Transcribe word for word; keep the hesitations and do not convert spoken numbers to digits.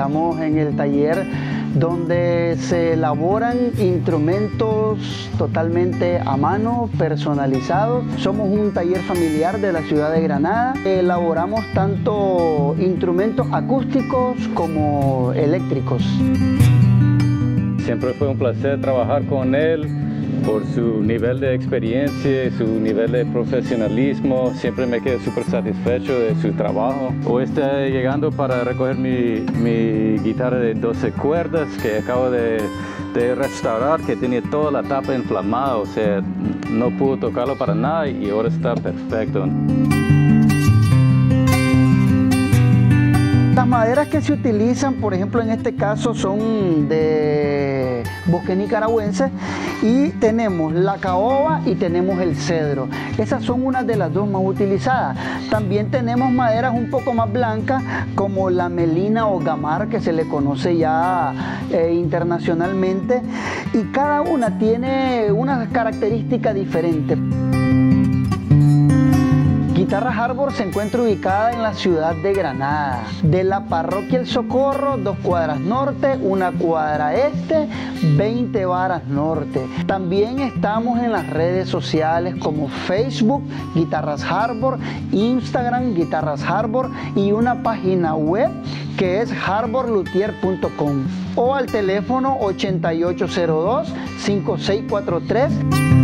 Estamos en el taller donde se elaboran instrumentos totalmente a mano, personalizados. Somos un taller familiar de la ciudad de Granada. Elaboramos tanto instrumentos acústicos como eléctricos. Siempre fue un placer trabajar con él por su nivel de experiencia, su nivel de profesionalismo. Siempre me quedo súper satisfecho de su trabajo. Hoy estoy llegando para recoger mi, mi guitarra de doce cuerdas que acabo de, de restaurar, que tenía toda la tapa inflamada, o sea, no pude tocarlo para nada y ahora está perfecto. Las maderas que se utilizan, por ejemplo, en este caso son de bosque nicaragüense y tenemos la caoba y tenemos el cedro. Esas son unas de las dos más utilizadas. También tenemos maderas un poco más blancas como la melina o gamar, que se le conoce ya eh, internacionalmente, y cada una tiene una característica diferente. Guitarras Harbor se encuentra ubicada en la ciudad de Granada. De la parroquia El Socorro, dos cuadras norte, una cuadra este, veinte varas norte. También estamos en las redes sociales como Facebook, Guitarras Harbor, Instagram, Guitarras Harbor, y una página web que es harbor luthier punto com, o al teléfono ochenta y ocho cero dos, cinco seis cuatro tres.